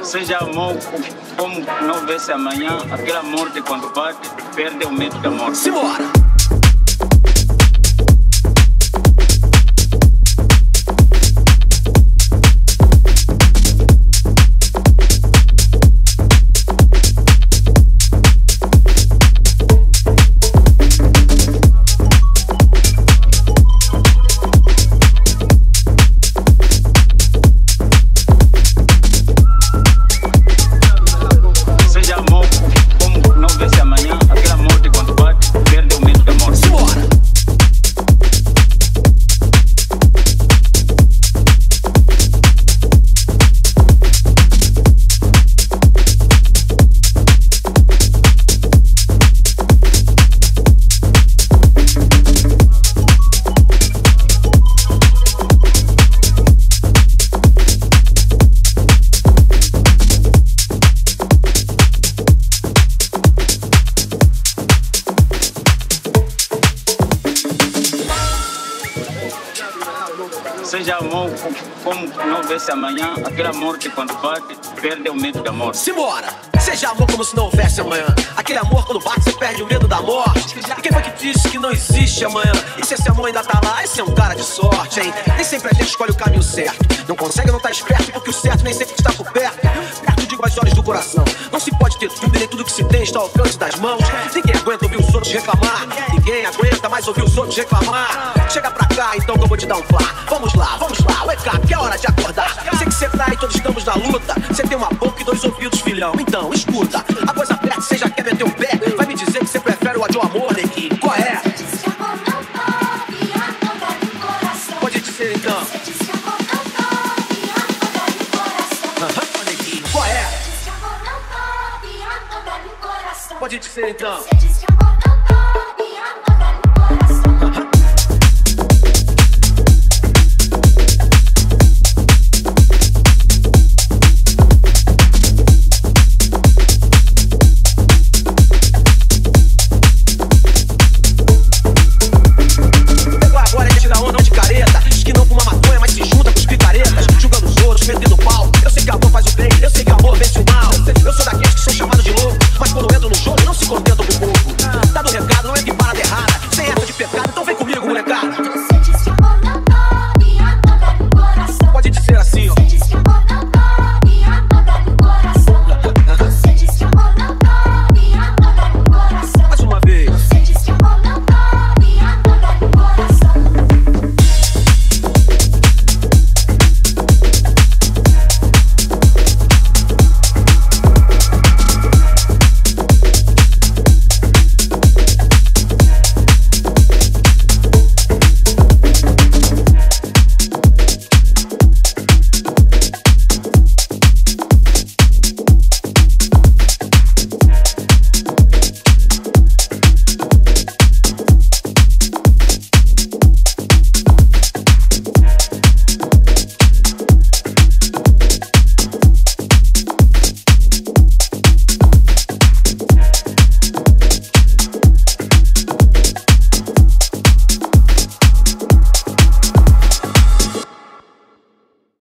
Seja amor como não vê-se amanhã, aquela morte quando bate, perde o medo da morte. Simbora! Seja amor como não vê-se amanhã, aquela morte quando bate, perde o medo da morte. Simbora! Seja amor como se não houvesse amanhã. Aquele amor quando bate, você perde o medo da morte. E quem foi que disse que não existe amanhã? E se esse amor ainda tá lá, esse é um cara de sorte, hein? Nem sempre a gente escolhe o caminho certo. Não consegue, não tá esperto, porque o certo nem sempre está por perto. Perto digo as horas do coração. Não se pode ter tudo e nem tudo que se tem está ao alcance das mãos. Ninguém aguenta ouvir os outros reclamar. Ninguém aguenta mais ouvir os outros reclamar. Chega pra cá, então que eu vou te dar um plá. Vamos lá, wake up, que é hora de acordar. Sei que cê tá e todos estamos na luta. Cê tem uma boca e dois ouvidos, filhão. Então, escuta, a coisa aperta, cê já quer meter o pé. Vai me dizer que cê prefere o ódio ao amor, neguinho. Qual é? Pode dizer então. Neguinho, qual é? Pode dizer então.